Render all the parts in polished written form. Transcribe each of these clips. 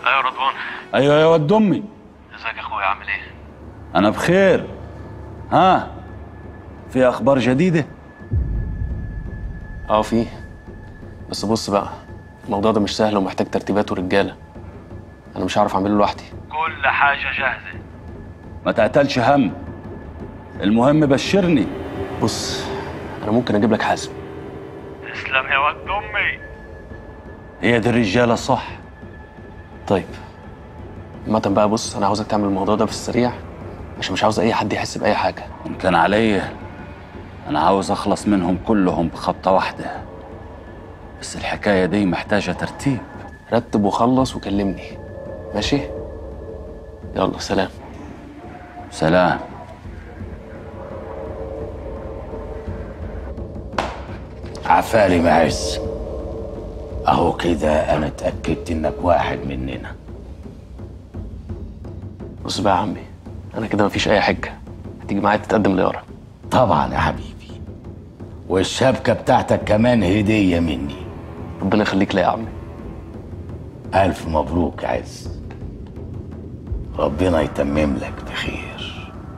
ايوه رضوان. ايوه يا ود امي. ازيك يا اخويا، عامل ايه؟ انا بخير. ها، في اخبار جديده؟ في. بس بص بقى، الموضوع ده مش سهل ومحتاج ترتيبات ورجاله. انا مش هعرف اعمله لوحدي. كل حاجه جاهزه. ما تعتلش هم، المهم بشرني. بص، انا ممكن اجيب لك حازم. تسلم يا ود امي. هي دي الرجاله صح. طيب عامة بقى، بص انا عاوزك تعمل الموضوع ده في السريع، عشان مش عاوز اي حد يحس باي حاجه. ان كان عليا انا عاوز اخلص منهم كلهم بخبطه واحده، بس الحكايه دي محتاجه ترتيب. رتب وخلص وكلمني، ماشي؟ يلا سلام. سلام. عفاري معز، اهو كده انا اتأكدت انك واحد مننا. بص بقى يا عمي، انا كده مفيش اي حجه، هتيجي معايا تتقدم ليارا. طبعا يا حبيبي، والشبكة بتاعتك كمان هدية مني. ربنا يخليك ليا يا عمي. الف مبروك يا عز، ربنا يتمم لك بخير.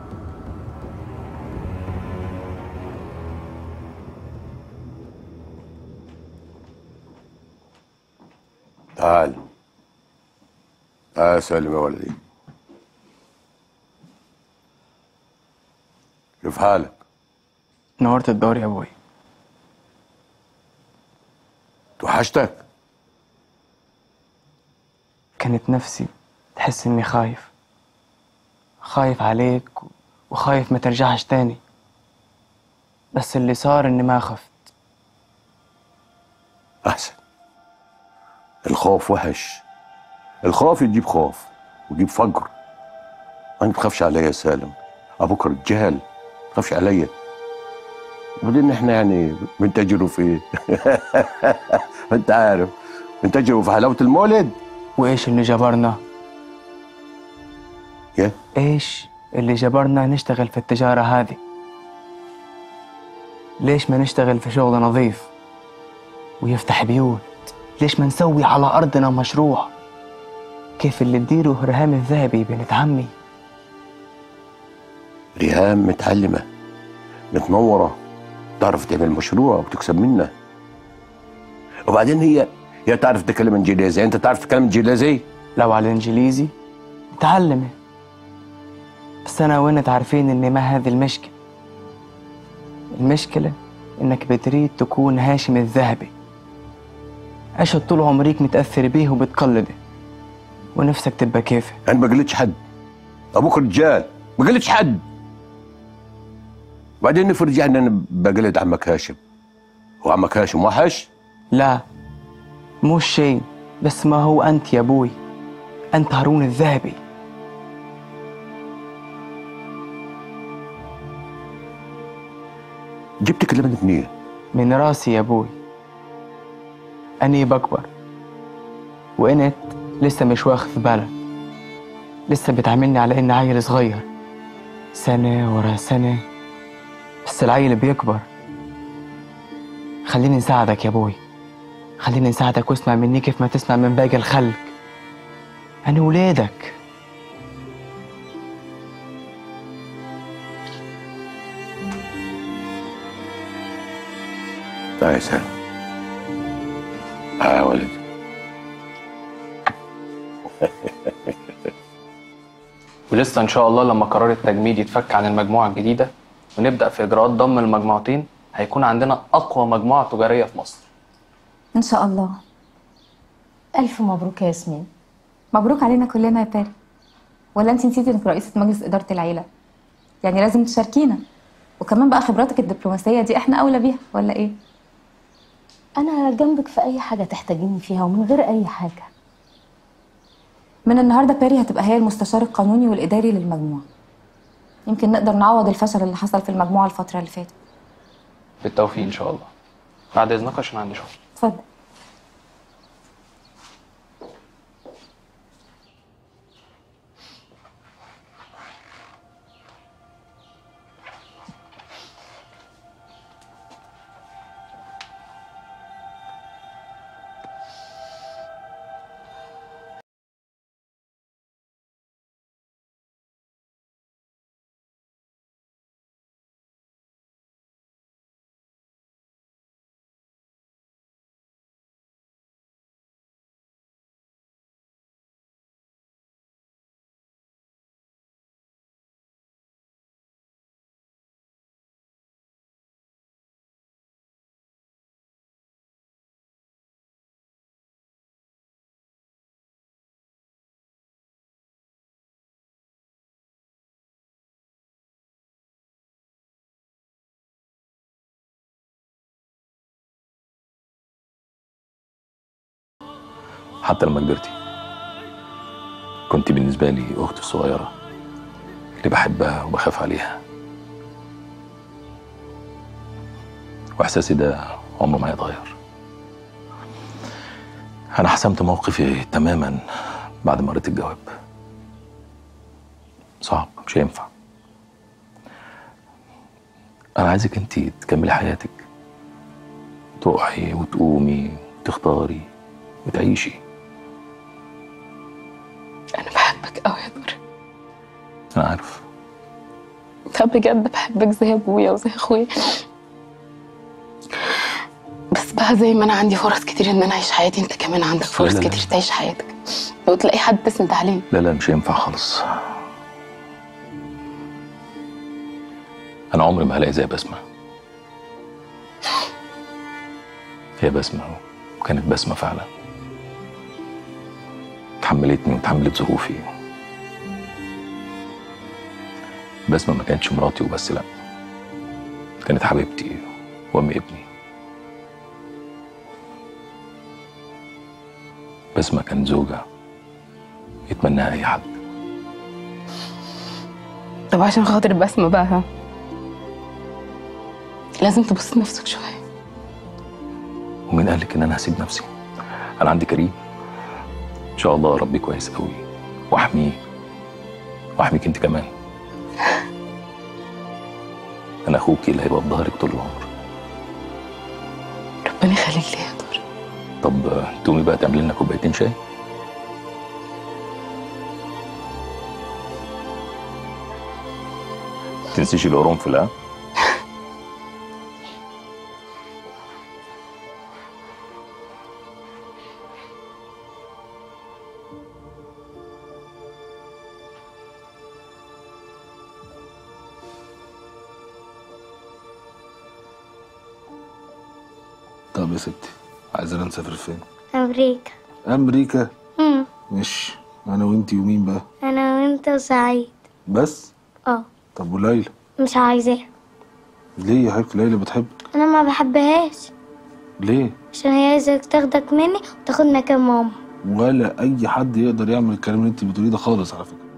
تعال تعال سالم يا ولدي، كيف حالك؟ نورت الدار يا ابوي. توحشتك؟ كانت نفسي تحس اني خايف عليك وخايف ما ترجعش تاني، بس اللي صار اني ما خفت. احسن. الخوف وحش، الخوف يجيب خوف ويجيب فقر. ما تخافش عليا يا سالم، ابوك رجال، ما تخافش عليا. وبعدين احنا يعني بنتاجروا في ايه؟ انت عارف، بنتاجروا في حلاوه المولد. وايش اللي جبرنا؟ يا ايش اللي جبرنا نشتغل في التجارة هذه؟ ليش ما نشتغل في شغل نظيف ويفتح بيوت؟ ليش ما نسوي على أرضنا مشروع كيف اللي تديره ريهام الذهبي بنت عمي؟ ريهام متعلمه متنوره، تعرف تعمل مشروع وتكسب منه. وبعدين هي تعرف تتكلم انجليزي، انت تعرف تتكلم انجليزي؟ لو على الإنجليزي متعلمة، بس أنا وأنت عارفين إن ما هذه المشكلة. المشكلة إنك بتريد تكون هاشم الذهبي، عشت طول عمريك متأثر بيه وبتقلده، ونفسك تبقى كيفه. انا ما قلتش حد، ابوك رجال، ما قلتش حد. وبعدين نفرض يعني انا بقلد عمك هاشم، وعمك هاشم وحش؟ لا مو شيء، بس ما هو أنت يا أبوي، أنت هارون الذهبي. جبت كلمة منين؟ من راسي يا أبوي، أني بكبر وأنت لسه مش واخذ بالك، لسه بتعاملني على إني عيل صغير، سنة ورا سنة، بس العيل بيكبر. خليني نساعدك يا أبوي، خليني نساعدك واسمع مني كيف ما تسمع من باقي الخلق. أنا ولادك. تعال يا سالم، تعال يا ولدي. ولسه ان شاء الله لما قرار التجميد يتفك عن المجموعه الجديده ونبدا في اجراءات ضم المجموعتين، هيكون عندنا اقوى مجموعه تجاريه في مصر إن شاء الله. ألف مبروك يا ياسمين، مبروك علينا كلنا يا باري. ولا أنت نسيتي إنك رئيسة مجلس إدارة العيلة؟ يعني لازم تشاركينا، وكمان بقى خبراتك الدبلوماسية دي إحنا أولى بيها، ولا إيه؟ أنا جنبك في أي حاجة تحتاجيني فيها ومن غير أي حاجة. من النهاردة باري هتبقى هي المستشار القانوني والإداري للمجموعة. يمكن نقدر نعوض الفشل اللي حصل في المجموعة الفترة اللي فاتت. بالتوفيق ان شاء الله. بعد اذنك عشان عندي شغل. اتفضل. حتى لما كبرتي كنت بالنسبة لي أختي الصغيرة اللي بحبها وبخاف عليها، وإحساسي ده عمره ما هيتغير. أنا حسمت موقفي تماما بعد ما قريت الجواب. صعب، مش هينفع. أنا عايزك أنت تكملي حياتك، تقعي وتقومي وتختاري وتعيشي. أنا بحبك أوي يا دور. أنا عارف. طب بجد بحبك زي أبويا وزي أخويا. بس بقى زي ما أنا عندي فرص كتير إن أنا أعيش حياتي، أنت كمان عندك فرص لا. كتير تعيش حياتك وتلاقي حد تسند عليه. لا مش هينفع خالص. أنا عمري ما هلاقي زي بسمة. هي بسمة وكانت بسمة فعلا، تحملتني وتحملت ظروفي. بسمة ما كانتش مراتي وبس، لا، كانت حبيبتي وأم ابني. بسمة كانت زوجة يتمناها أي حد. طب عشان خاطر بسمة بقى، ها، لازم تبص لنفسك شوية. ومين قالك إن أنا هسيب نفسي؟ أنا عندي كريم إن شاء الله أربيه كويس قوي وأحميه وأحميك أنت كمان. أنا أخوكي اللي هيبقى في ظهرك طول العمر. ربنا يخليك لي يا دور. طب تقومي بقى تعملي لنا كوبايتين شاي. تنسيش القرنفل، ها؟ طب يا ستي، عايزانا نسافر فين؟ أمريكا. أمريكا؟ ماشي. أنا وأنتي ومين بقى؟ أنا وأنت وسعيد. بس؟ اه. طب وليلى؟ مش عايزاها. ليه يا حبيبتي؟ ليلى بتحبك. أنا ما بحبهاش. ليه؟ عشان هي عايزة تاخدك مني وتاخد مكان ماما. ولا أي حد يقدر يعمل الكلام اللي أنت بتقوليه ده خالص على فكرة.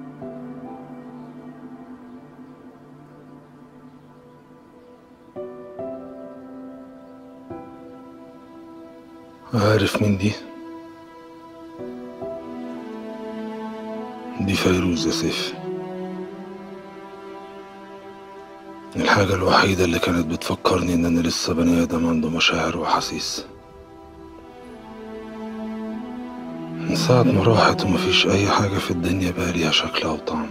عارف مين دي؟ دي فيروز يا سيف. الحاجة الوحيدة اللي كانت بتفكرني إن أنا لسه بني آدم عنده مشاعر وأحاسيس. من ساعة ما راحت ومفيش أي حاجة في الدنيا بقى ليها شكل أو طعم.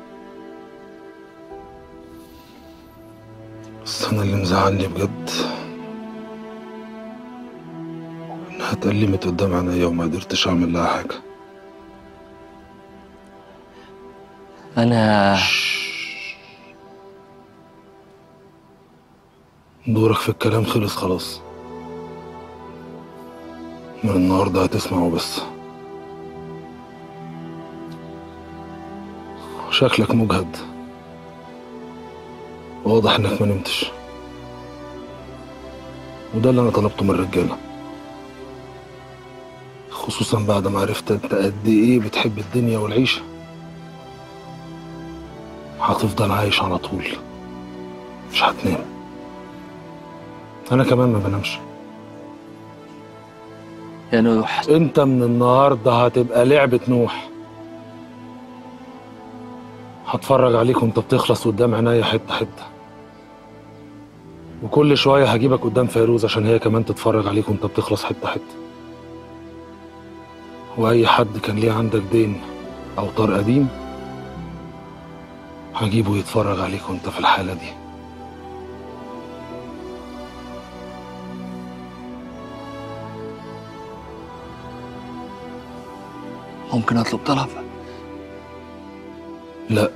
بس أنا اللي مزعلني بجد إنها اتألمت قدام عينيا وما قدرتش أعمل لها حاجة. أنا دورك في الكلام خلص خلاص. من النهارده هتسمعه بس. شكلك مجهد، واضح انك ما نمتش، وده اللي انا طلبته من الرجاله، خصوصا بعد ما عرفت انت قد ايه بتحب الدنيا والعيشه. هتفضل عايش على طول، مش هتنام. انا كمان ما بنامش يا نوح. انت من النهارده هتبقى لعبه نوح. هتفرج عليك وانت بتخلص قدام عينيا حته حته، وكل شويه هجيبك قدام فيروز عشان هي كمان تتفرج عليك وانت بتخلص حته حته. واي حد كان ليه عندك دين او طار قديم هجيبه يتفرج عليك وانت في الحاله دي. ممكن اطلب طلب؟ لا.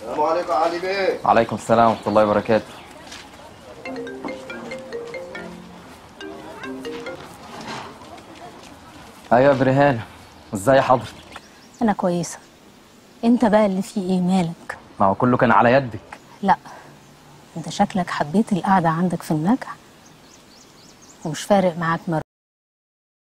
السلام عليكم يا علي بيه. وعليكم السلام ورحمة الله وبركاته. ايوه يا برهان، ازاي حضرتك؟ انا كويسه. انت بقى اللي فيه ايه مالك؟ ما هو كله كان على يدك. لا، انت شكلك حبيت القعده عندك في النجع ومش فارق معاك مرة